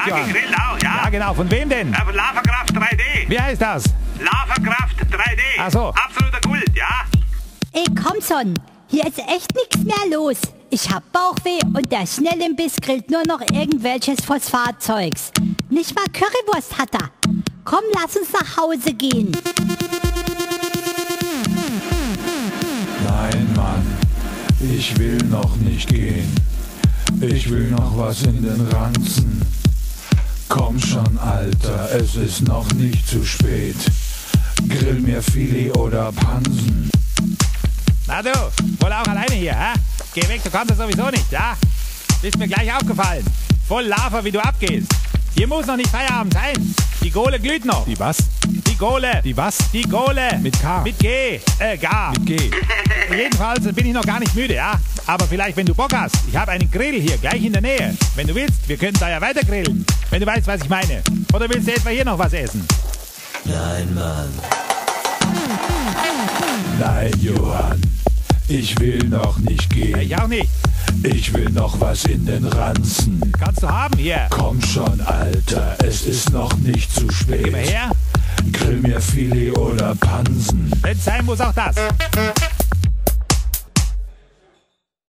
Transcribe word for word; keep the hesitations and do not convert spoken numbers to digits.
Ja, Johann. gegrillt auch, ja. Ja, genau. Von wem denn? Ja, von Lavakraft drei D. Wie heißt das? Lavakraft drei D. Ach so. Absoluter Kult, ja. Ey, komm schon. Hier ist echt nichts mehr los. Ich hab Bauchweh und der Schnellimbiss grillt nur noch irgendwelches Phosphatzeugs. Nicht mal Currywurst hat er. Komm, lass uns nach Hause gehen. Nein, Mann, ich will noch nicht gehen. Ich will noch was in den Ranzen. Komm schon, Alter, es ist noch nicht zu spät. Grill mir Filet oder Pansen. Na du, wohl auch alleine hier, hä? Geh weg, du kannst das sowieso nicht, ja? Ist mir gleich aufgefallen. Voll Lava, wie du abgehst. Hier muss noch nicht Feierabend sein. Die Kohle glüht noch. Die was? Die Kohle. Die was? Die Kohle. Mit K. Mit G. Äh, gar. Mit G. Jedenfalls bin ich noch gar nicht müde, ja? Aber vielleicht, wenn du Bock hast. Ich habe einen Grill hier, gleich in der Nähe. Wenn du willst, wir können da ja weiter grillen. Wenn du weißt, was ich meine. Oder willst du etwa hier noch was essen? Nein, Mann. Nein, Johann. Ich will noch nicht gehen. Ich auch nicht. Ich will noch was in den Ranzen. Kannst du haben hier. Komm schon, Alter, es ist noch nicht zu spät. Geh mal her. Grill mir Filet oder Pansen. Wenn es sein muss, auch das.